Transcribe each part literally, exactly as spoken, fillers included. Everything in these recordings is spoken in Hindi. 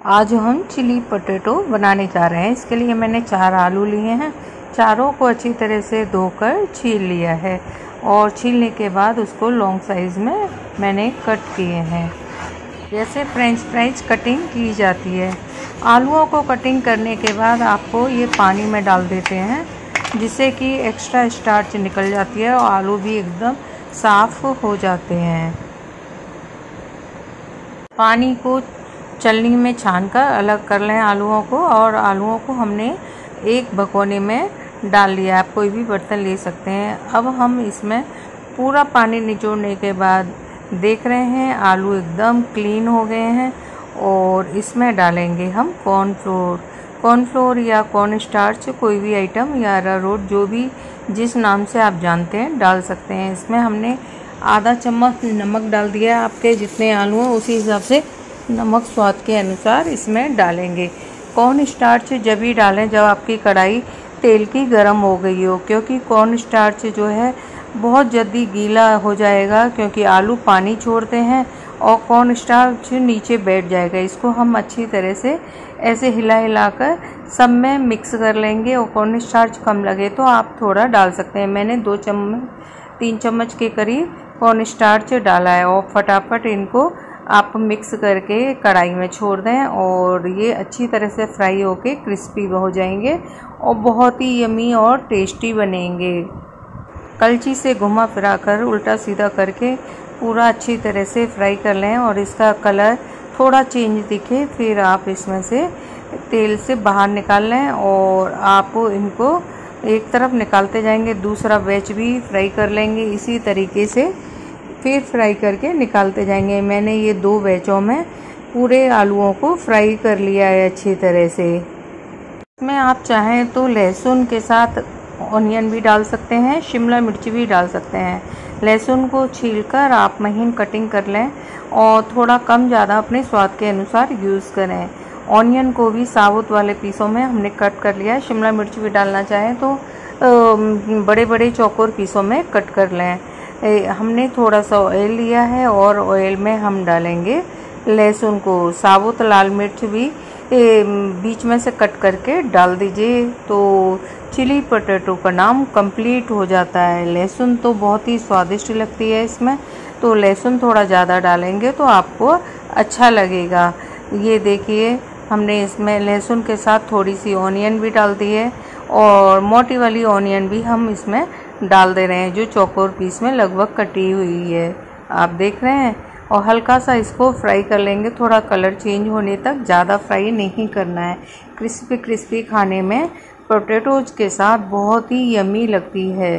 आज हम चिली पोटैटो बनाने जा रहे हैं। इसके लिए मैंने चार आलू लिए हैं। चारों को अच्छी तरह से धोकर छील लिया है और छीलने के बाद उसको लॉन्ग साइज़ में मैंने कट किए हैं, जैसे फ्रेंच फ्राइज कटिंग की जाती है। आलूओं को कटिंग करने के बाद आपको ये पानी में डाल देते हैं, जिससे कि एक्स्ट्रा स्टार्च निकल जाती है और आलू भी एकदम साफ़ हो जाते हैं। पानी को चलनी में छानकर अलग कर लें आलूओं को, और आलूओं को हमने एक भगोने में डाल लिया। आप कोई भी बर्तन ले सकते हैं। अब हम इसमें पूरा पानी निचोड़ने के बाद देख रहे हैं आलू एकदम क्लीन हो गए हैं, और इसमें डालेंगे हम कॉर्नफ्लोर। कॉर्नफ्लोर या कॉर्न स्टार्च, कोई भी आइटम, या अरारोट, जो भी जिस नाम से आप जानते हैं डाल सकते हैं। इसमें हमने आधा चम्मच नमक डाल दिया। आपके जितने आलू हैं उसी हिसाब से नमक स्वाद के अनुसार इसमें डालेंगे। कॉर्न स्टार्च जब भी डालें जब आपकी कढ़ाई तेल की गर्म हो गई हो, क्योंकि कॉर्न स्टार्च जो है बहुत जल्दी गीला हो जाएगा, क्योंकि आलू पानी छोड़ते हैं और कॉर्न स्टार्च नीचे बैठ जाएगा। इसको हम अच्छी तरह से ऐसे हिला हिलाकर सब में मिक्स कर लेंगे, और कॉर्न स्टार्च कम लगे तो आप थोड़ा डाल सकते हैं। मैंने दो चम्मच तीन चम्मच के करीब कॉर्न स्टार्च डाला है, और फटाफट इनको आप मिक्स करके कढ़ाई में छोड़ दें, और ये अच्छी तरह से फ्राई होके क्रिस्पी हो जाएंगे और बहुत ही यमी और टेस्टी बनेंगे। कलची से घुमा फिरा कर उल्टा सीधा करके पूरा अच्छी तरह से फ्राई कर लें, और इसका कलर थोड़ा चेंज दिखे फिर आप इसमें से तेल से बाहर निकाल लें, और आप इनको एक तरफ निकालते जाएंगे, दूसरा बैच भी फ्राई कर लेंगे। इसी तरीके से फिर फ्राई करके निकालते जाएंगे। मैंने ये दो बैचों में पूरे आलूओं को फ्राई कर लिया है अच्छी तरह से। इसमें आप चाहें तो लहसुन के साथ ऑनियन भी डाल सकते हैं, शिमला मिर्च भी डाल सकते हैं। लहसुन को छीलकर आप महीन कटिंग कर लें, और थोड़ा कम ज़्यादा अपने स्वाद के अनुसार यूज़ करें। ऑनियन को भी साबुत वाले पीसों में हमने कट कर लिया है। शिमला मिर्च भी डालना चाहें तो बड़े बड़े चौकोर पीसों में कट कर लें। हमने थोड़ा सा ऑयल लिया है, और ऑयल में हम डालेंगे लहसुन को। साबुत लाल मिर्च भी बीच में से कट करके डाल दीजिए, तो चिली पोटैटो का नाम कंप्लीट हो जाता है। लहसुन तो बहुत ही स्वादिष्ट लगती है इसमें, तो लहसुन थोड़ा ज़्यादा डालेंगे तो आपको अच्छा लगेगा। ये देखिए, हमने इसमें लहसुन के साथ थोड़ी सी ऑनियन भी डाल दी है, और मोटी वाली ऑनियन भी हम इसमें डाल दे रहे हैं, जो चौकोर पीस में लगभग कटी हुई है, आप देख रहे हैं। और हल्का सा इसको फ्राई कर लेंगे, थोड़ा कलर चेंज होने तक, ज़्यादा फ्राई नहीं करना है। क्रिस्पी क्रिस्पी खाने में पोटैटोज के साथ बहुत ही यमी लगती है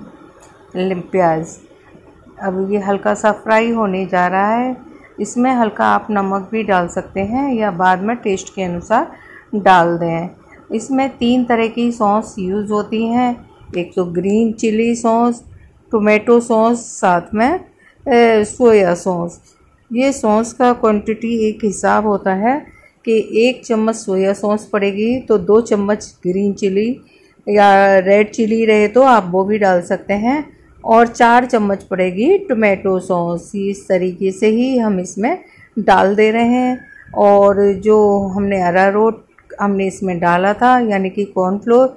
ये प्याज। अब ये हल्का सा फ्राई होने जा रहा है। इसमें हल्का आप नमक भी डाल सकते हैं, या बाद में टेस्ट के अनुसार डाल दें। इसमें तीन तरह की सॉस यूज़ होती हैं, एक तो green chilli sauce, tomato sauce, साथ में सोया सॉस। ये सॉस का क्वांटिटी एक हिसाब होता है कि एक चम्मच सोया सॉस पड़ेगी तो दो चम्मच ग्रीन चिली या रेड चिली रहे तो आप वो भी डाल सकते हैं, और चार चम्मच पड़ेगी टोमेटो सॉस। इस तरीके से ही हम इसमें डाल दे रहे हैं। और जो हमने अरारोट हमने इसमें डाला था, यानी कि कॉर्नफ्लोर,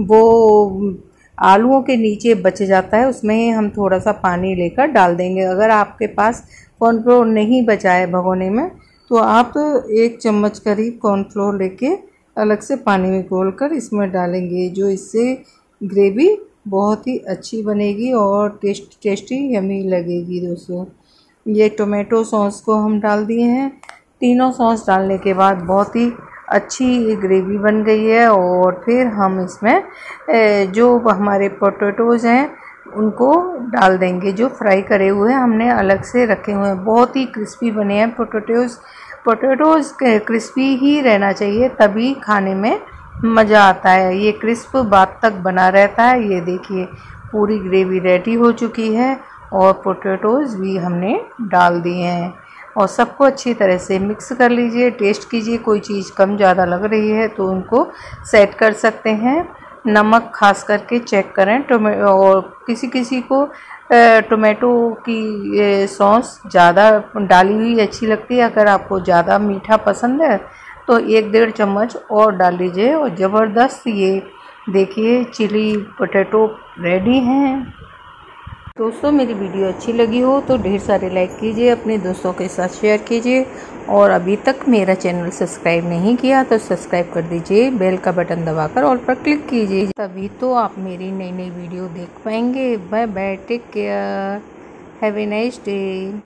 वो आलूओं के नीचे बच जाता है, उसमें ही हम थोड़ा सा पानी लेकर डाल देंगे। अगर आपके पास कॉर्नफ्लोर नहीं बचा है भगोने में, तो आप एक चम्मच करीब कॉर्नफ्लोर लेके अलग से पानी में घोलकर इसमें डालेंगे, जो इससे ग्रेवी बहुत ही अच्छी बनेगी और टेस्ट टेस्टी यमी लगेगी। दोस्तों, ये टोमेटो सॉस को हम डाल दिए हैं। तीनों सॉस डालने के बाद बहुत ही अच्छी ये ग्रेवी बन गई है, और फिर हम इसमें जो हमारे पोटैटोज़ हैं उनको डाल देंगे, जो फ्राई करे हुए हमने अलग से रखे हुए हैं। बहुत ही क्रिस्पी बने हैं पोटैटोज़। पोटैटोज़ क्रिस्पी ही रहना चाहिए, तभी खाने में मज़ा आता है। ये क्रिस्प बाद तक बना रहता है। ये देखिए, पूरी ग्रेवी रेडी हो चुकी है, और पोटैटोज़ भी हमने डाल दिए हैं, और सबको अच्छी तरह से मिक्स कर लीजिए। टेस्ट कीजिए, कोई चीज़ कम ज़्यादा लग रही है तो उनको सेट कर सकते हैं। नमक खास करके चेक करें। टोमे और किसी किसी को टोमेटो की सॉस ज़्यादा डाली हुई अच्छी लगती है। अगर आपको ज़्यादा मीठा पसंद है तो एक डेढ़ चम्मच और डाल लीजिए और ज़बरदस्त ये देखिए चिली पोटैटो रेडी हैं। दोस्तों मेरी वीडियो अच्छी लगी हो तो ढेर सारे लाइक कीजिए, अपने दोस्तों के साथ शेयर कीजिए और अभी तक मेरा चैनल सब्सक्राइब नहीं किया तो सब्सक्राइब कर दीजिए, बेल का बटन दबाकर ऑल पर क्लिक कीजिए, तभी तो आप मेरी नई नई वीडियो देख पाएंगे। Bye bye, take care, have a nice day.